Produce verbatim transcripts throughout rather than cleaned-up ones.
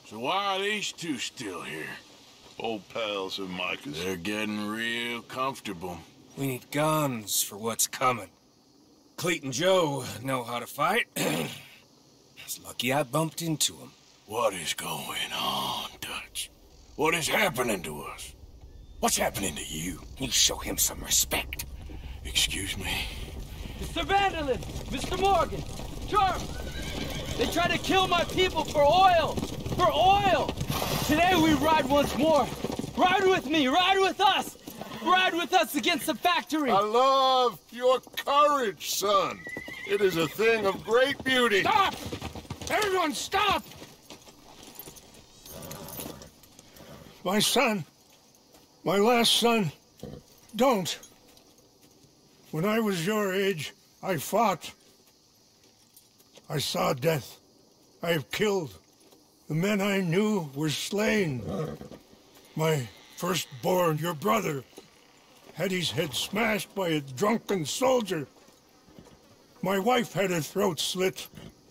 So why are these two still here? Old pals of Micah's. They're getting real comfortable. We need guns for what's coming. Cleet and Joe know how to fight. It's lucky I bumped into them. What is going on, Dutch? What is happening to us? What's happening to you? You show him some respect. Excuse me? Mister Vanderlyn! Mister Morgan! Charles! They try to kill my people for oil! For oil! Today we ride once more! Ride with me! Ride with us! Ride with us against the factory! I love your courage, son. It is a thing of great beauty. Stop! Everyone stop! My son, my last son, don't. When I was your age, I fought. I saw death. I have killed. The men I knew were slain. My firstborn, your brother, had his head smashed by a drunken soldier. My wife had her throat slit.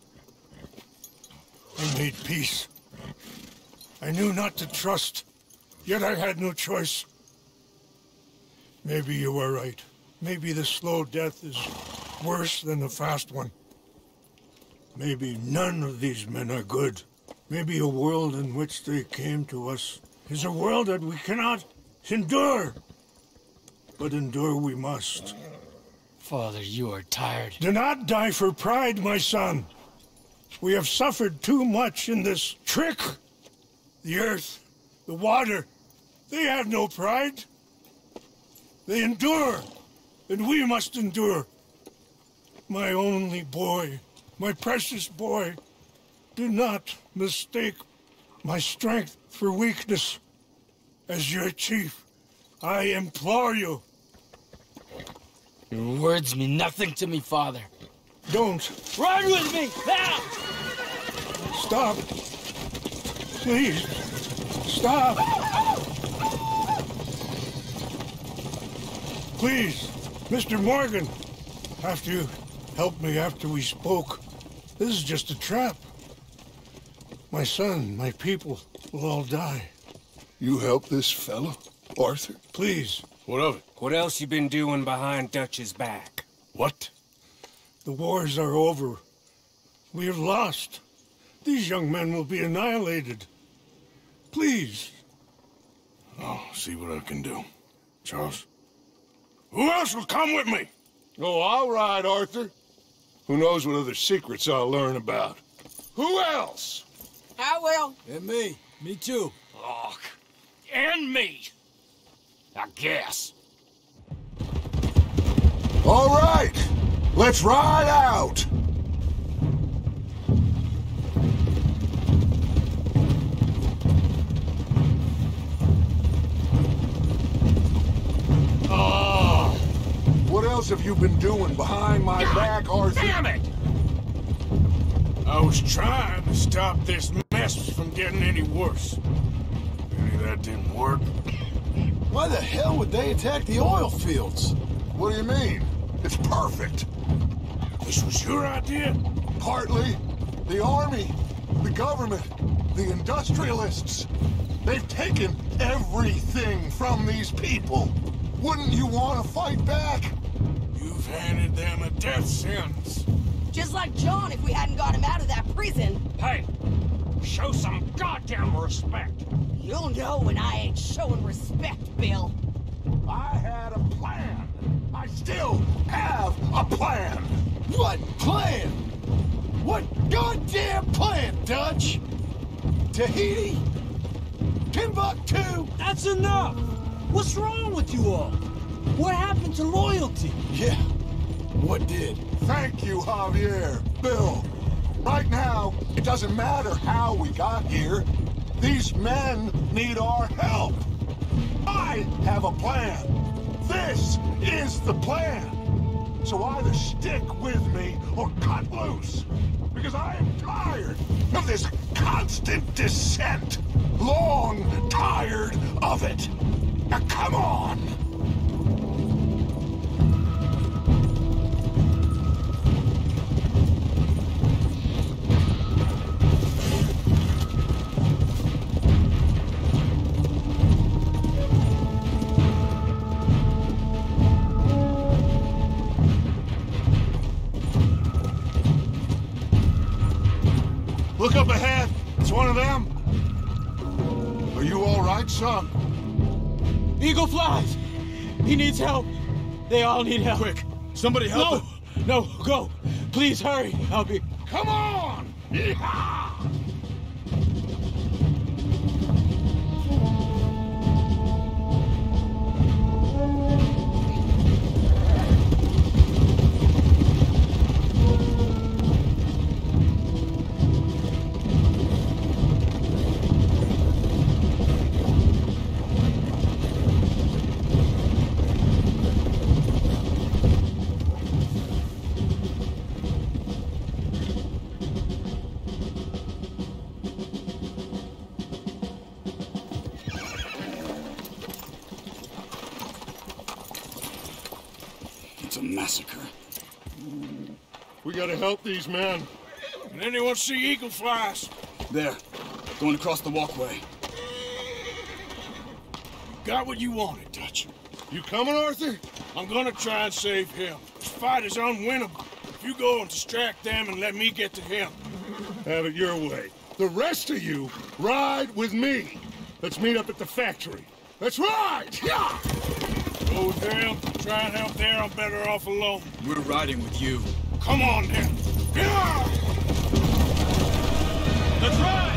I made peace. I knew not to trust, yet I had no choice. Maybe you were right. Maybe the slow death is worse than the fast one. Maybe none of these men are good. Maybe a world in which they came to us is a world that we cannot endure. But endure we must. Father, you are tired. Do not die for pride, my son. We have suffered too much in this trick. The earth, the water, they have no pride. They endure, and we must endure. My only boy, my precious boy, do not mistake my strength for weakness. As your chief, I implore you. Your words mean nothing to me, Father. Don't. Ride with me, now! Stop. Please. Stop. Please, Mister Morgan. After you helped me after we spoke, this is just a trap. My son, my people will all die. You help this fellow, Arthur? Please. What of it? What else you been doing behind Dutch's back? What? The wars are over. We have lost. These young men will be annihilated. Please. I'll see what I can do. Charles? Who else will come with me? Oh, all right, Arthur. Who knows what other secrets I'll learn about? Who else? I will. And me. Me too. Oh, and me. I guess. All right, let's ride out. Oh, What else have you been doing behind my God back, Arthur? damn it! I was trying to stop this mess from getting any worse. Any of that didn't work. Why the hell would they attack the oil fields? What do you mean? It's perfect. This was your idea? Partly. The army, the government, the industrialists. They've taken everything from these people. Wouldn't you want to fight back? You've handed them a death sentence. Just like John if we hadn't got him out of that prison. Hey, show some goddamn respect. You'll know when I ain't showing respect, Bill. I had a plan. I still have a plan. What plan? What goddamn plan, Dutch? Tahiti? Timbuktu? That's enough! What's wrong with you all? What happened to loyalty? Yeah. What did? Thank you, Javier. Bill. Right now, it doesn't matter how we got here. These men need our help. I have a plan. This is the plan. So either stick with me or cut loose. Because I am tired of this constant descent. Long tired of it. Now come on. son? Eagle flies! He needs help! They all need help! Quick! Somebody help him! No! No! Go! Please hurry! I'll be... Come on! Yeehaw! It's a massacre. We gotta help these men. Can anyone see eagle flies? There. Going across the walkway. Got what you wanted, Dutch. You coming, Arthur? I'm gonna try and save him. This fight is unwinnable. If you go and distract them and let me get to him. Have it your way. The rest of you, ride with me. Let's meet up at the factory. Let's ride! Yeah! Go with them. Try and help there. I'm better off alone. We're riding with you. Come on, then. Yeah! Let's ride!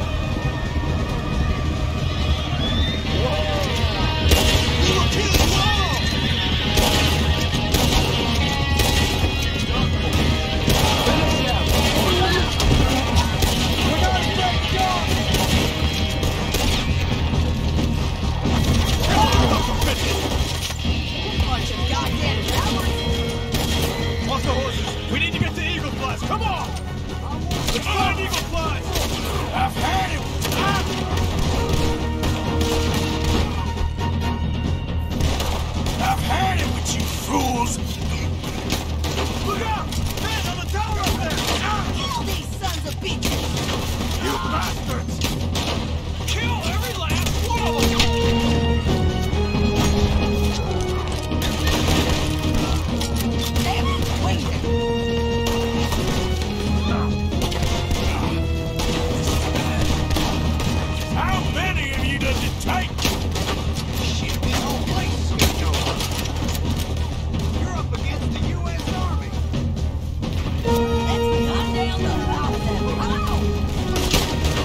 Bunch of goddamn cowards! Off the horses! We need to get to Eagle Flies! Come on! Let's find Eagle Flies! I've had him! I've had it with you fools! Look out! Man on the tower up there! Kill these sons of bitches! You bastards! Kill every last one of them! Damn it! Wait a How many of you does it take? shit, this whole place is gonna go. You're up against the U S Army. Let's gun down the mouth of them. How?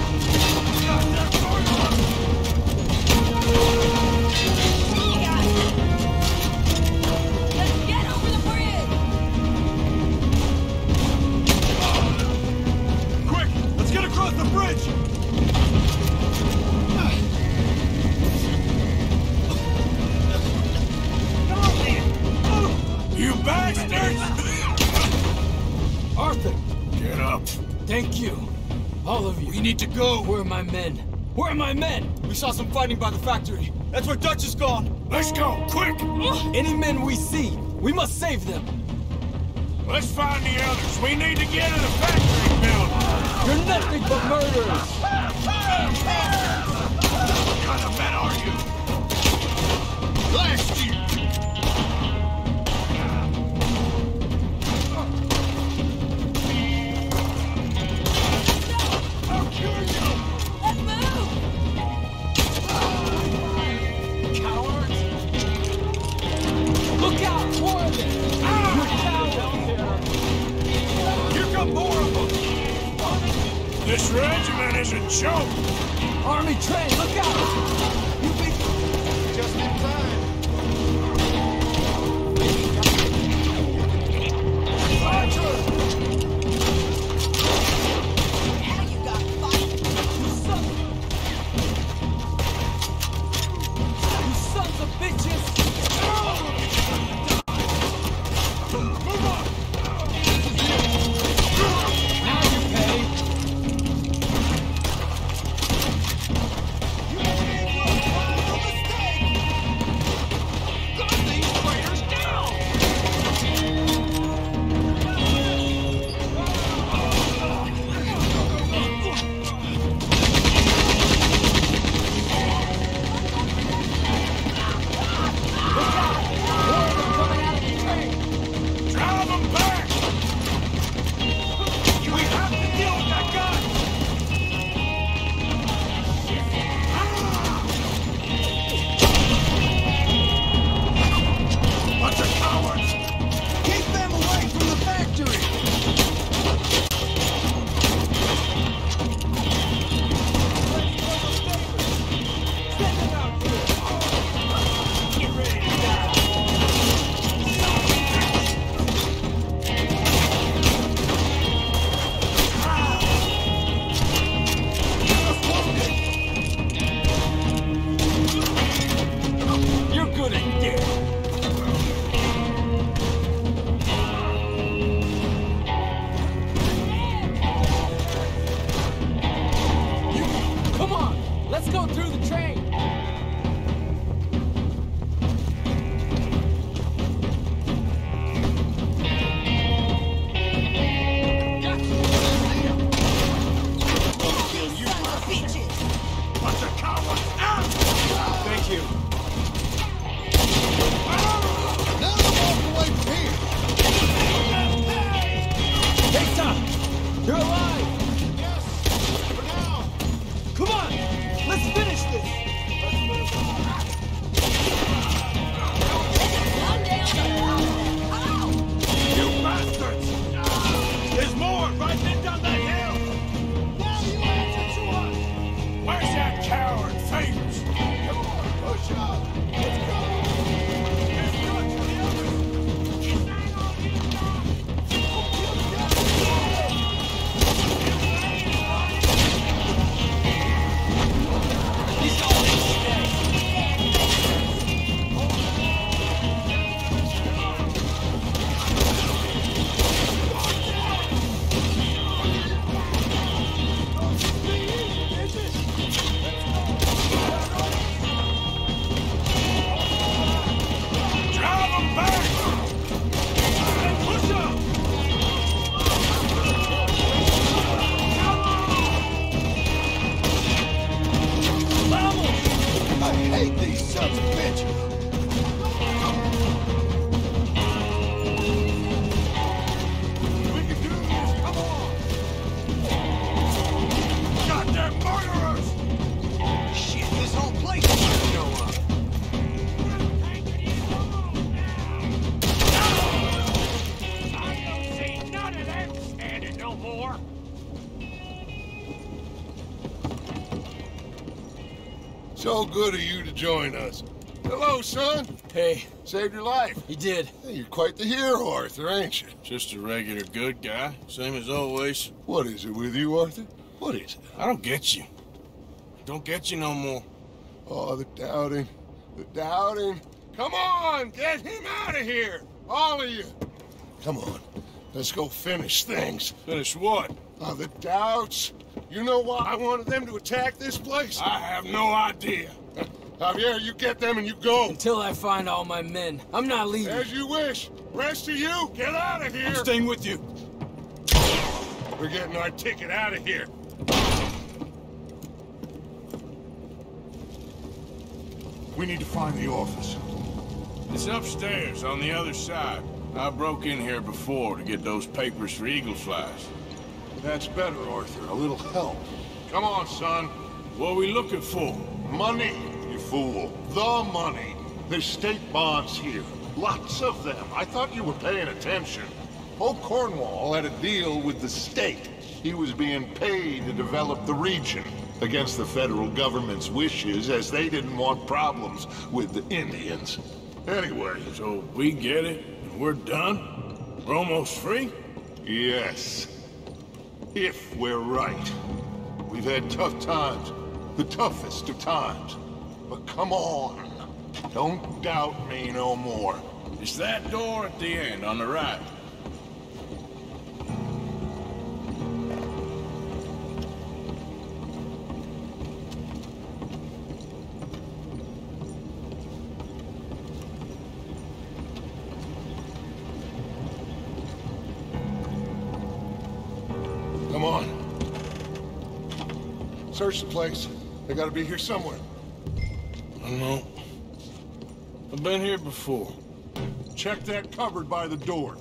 Yeah. Let's get over the bridge. Quick! Let's get across the bridge! You bastards! Arthur! Get up. Thank you. All of you. We need to go. Where are my men? Where are my men? We saw some fighting by the factory. That's where Dutch is gone. Let's go, quick! Any men we see, we must save them. Let's find the others. We need to get to the factory building. You're nothing but murderers. What kind of men are you? Blast you! I'll kill you! Let's move. Cowards! Look out! More of them! Here come more of them! This regiment is a joke! Army train, look out! You be... Just in time. Now you got fight. You sons... You sons of bitches! Move on! Now you pay! good and dead. Come on, let's go through the train. Thank you. Now walk away from here. Hey, Tom, you're alive. Yes, for now. Come on, let's finish this. You bastards! There's more right then down that hill! Now you answer to us. Where's that coward, Favors? Come on, push up. Let's go. There's guns for the others. He's all in today. Drive them back! Push up! I hate these sons of bitches. We can do this, come on! Goddamn murderers! Shit, this whole place is gonna go up. I don't see none of them standing no more! So good of you to join us. Hello, son. Hey, Saved your life. he did. Hey, you're quite the hero, Arthur, ain't you? Just a regular good guy, same as always. What is it with you, Arthur? What is it? I don't get you. Don't get you no more. Oh, the doubting. The doubting. Come on, get him out of here. All of you. Come on. Let's go finish things. Finish what? Oh, the doubts. You know why I wanted them to attack this place? I have no idea. Javier, you get them and you go. Until I find all my men, I'm not leaving. As you wish. Rest of you, get out of here. I'm staying with you. We're getting our ticket out of here. We need to find the office. It's upstairs on the other side. I broke in here before to get those papers for Eagle Flies. That's better, Arthur. A little help. Come on, son. What are we looking for? Money, you fool. The money. There's state bonds here. Lots of them. I thought you were paying attention. Old Cornwall had a deal with the state. He was being paid to develop the region against the federal government's wishes, as they didn't want problems with the Indians. Anyway, So we get it, and we're done? We're almost free? yes. If we're right. We've had tough times. The toughest of times. But come on. Don't doubt me no more. It's that door at the end, on the right. Come on. Search the place. They gotta be here somewhere. I know. I've been here before. Check that cupboard by the door.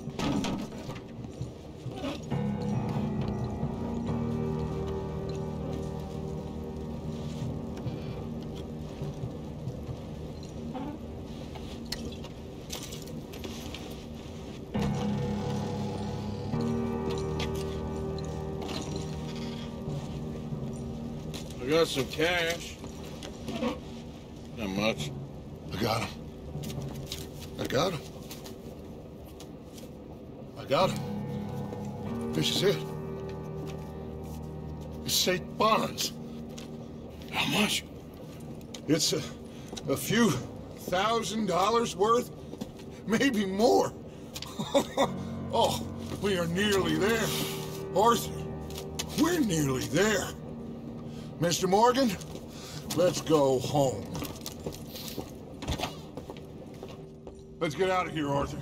I got some cash. Not much. I got him. I got him. I got him. This is it. It's state bonds. How much? It's a, a few thousand dollars worth? Maybe more. Oh, we are nearly there. Arthur, we're nearly there. Mister Morgan, let's go home. Let's get out of here, Arthur.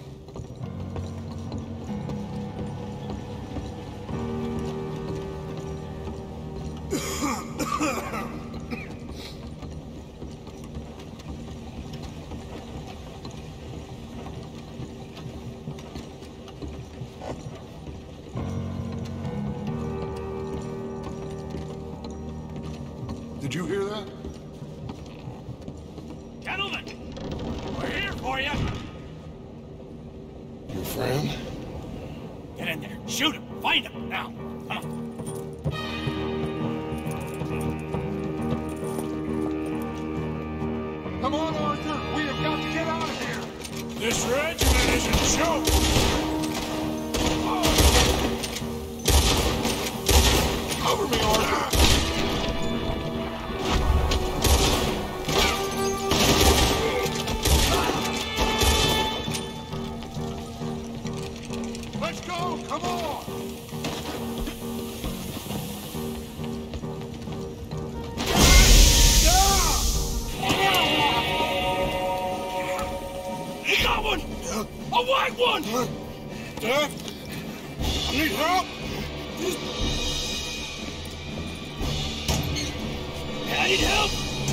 Did you hear that? Gentlemen, we're here for you. Your friend? Get in there. Shoot him. Find him. Now. Come on. Come on, Arthur! We have got to get out of here! This regiment is a joke! Cover me, Arthur! Let's go! Come on! You got one! A white one! Dad? I need help! I need help!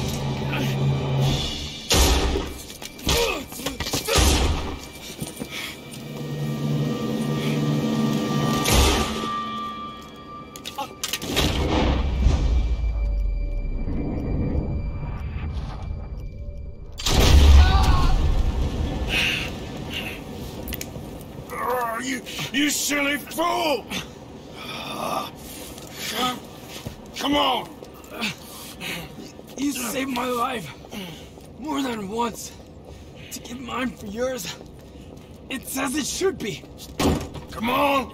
Oh, you, you silly fool! Come, come on! You saved my life more than once. To give mine for yours, it's as it should be. Come on!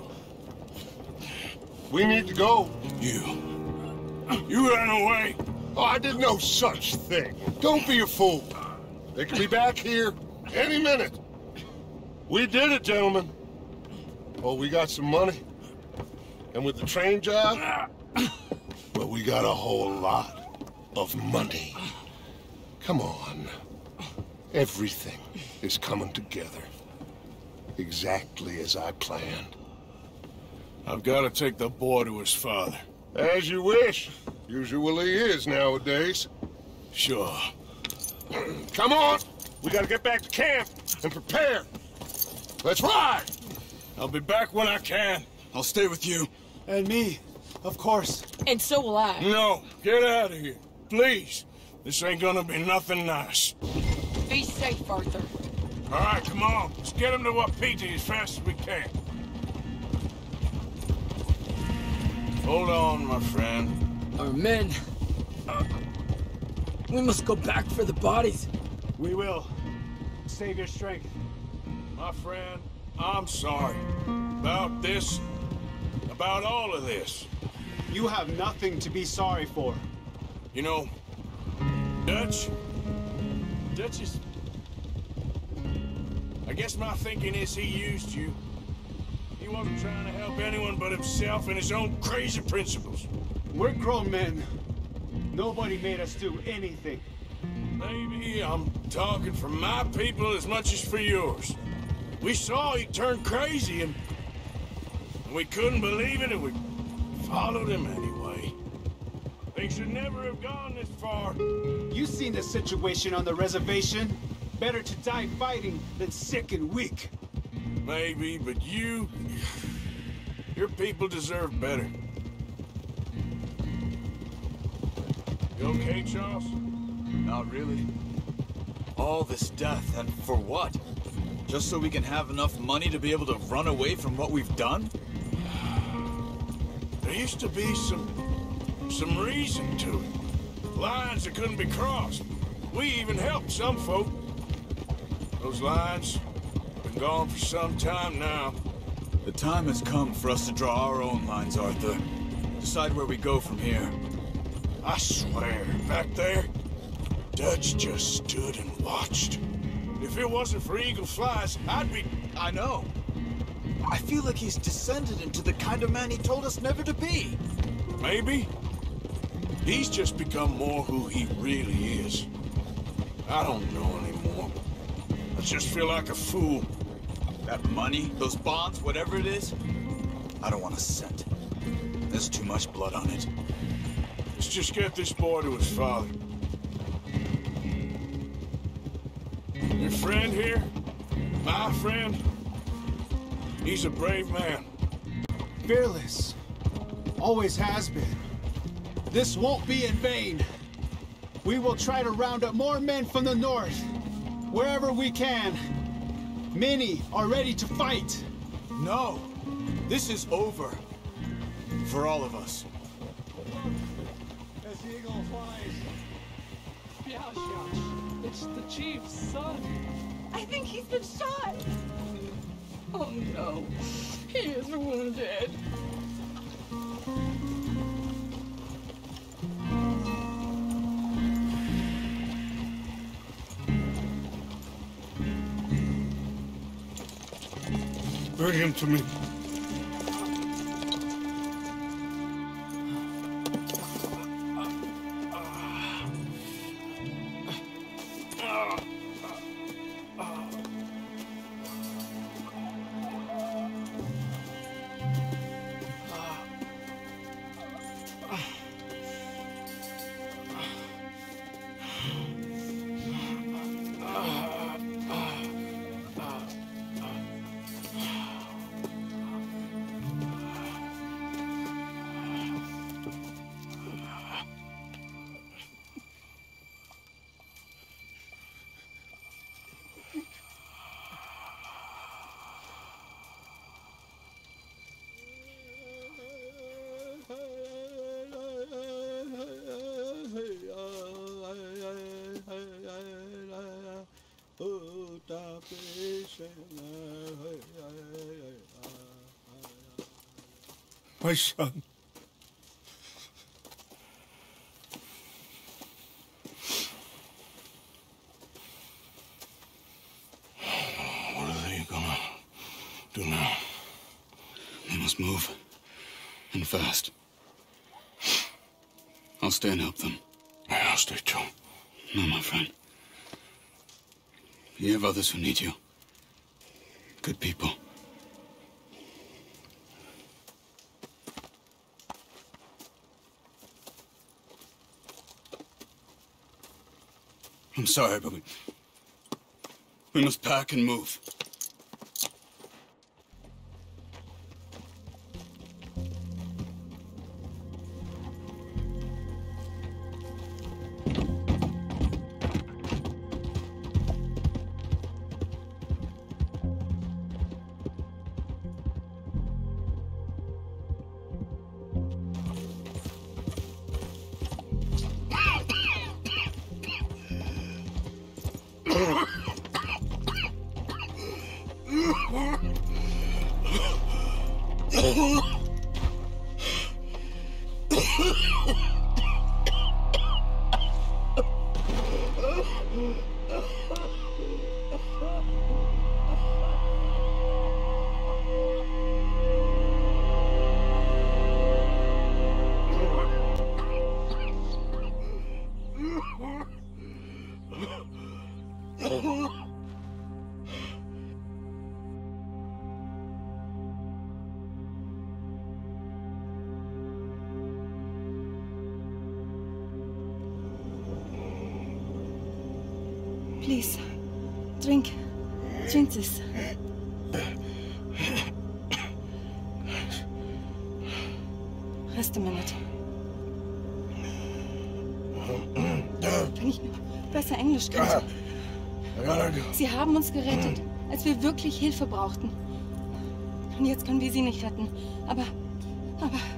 We need to go. You. You ran away. Oh, I did no such thing. Don't be a fool. They could be back here any minute. We did it, gentlemen. Well, we got some money. And with the train job, well, we got a whole lot of money. Come on. Everything is coming together. Exactly as I planned. I've got to take the boy to his father. As you wish. Usually is nowadays. Sure. Come on! We gotta get back to camp and prepare. Let's ride! I'll be back when I can. I'll stay with you. And me, of course. And so will I. No, get out of here. Please. This ain't gonna be nothing nice. Be safe, Arthur. All right, come on. Let's get him to Wapiti as fast as we can. Hold on, my friend. Our men. Uh, we must go back for the bodies. We will. Save your strength. My friend, I'm sorry. About this, about all of this. You have nothing to be sorry for. You know, Dutch, Dutch is... I guess my thinking is he used you. He wasn't trying to help anyone but himself and his own crazy principles. We're grown men. Nobody made us do anything. Maybe I'm talking for my people as much as for yours. We saw he turned crazy and, and we couldn't believe it and we followed him anyway. Things should never have gone this far. You seen the situation on the reservation? Better to die fighting than sick and weak. Maybe, but you... your people deserve better. You okay, Charles? Not really. All this death, and for what? Just so we can have enough money to be able to run away from what we've done? There used to be some... some reason to it. Lines that couldn't be crossed. We even helped some folk. Those lines have been gone for some time now. The time has come for us to draw our own lines, Arthur. Decide where we go from here. I swear, back there, Dutch just stood and watched. If it wasn't for Eagle Flies, I'd be... I know. I feel like he's descended into the kind of man he told us never to be. Maybe. He's just become more who he really is. I don't know anymore. I just feel like a fool. That money, those bonds, whatever it is, I don't want a cent. There's too much blood on it. Let's just get this boy to his father. Your friend here, my friend, he's a brave man. Fearless. Always has been. This won't be in vain. We will try to round up more men from the north, wherever we can. Many are ready to fight. No, this is over. For all of us. As the eagle flies. Biasha, it's the chief's son. I think he's been shot. Oh no, he is wounded. Bring him to me. My son. What are they gonna do now? They must move. And fast. I'll stay and help them. Yeah, I'll stay too. No, my friend. You have others who need you. Good people. I'm sorry, but we... we must pack and move. Please, drink. Drink this. Rest a minute. Wenn ich besser Englisch könnte. Sie haben uns gerettet, als wir wirklich Hilfe brauchten. Und jetzt können wir sie nicht retten. Aber, aber...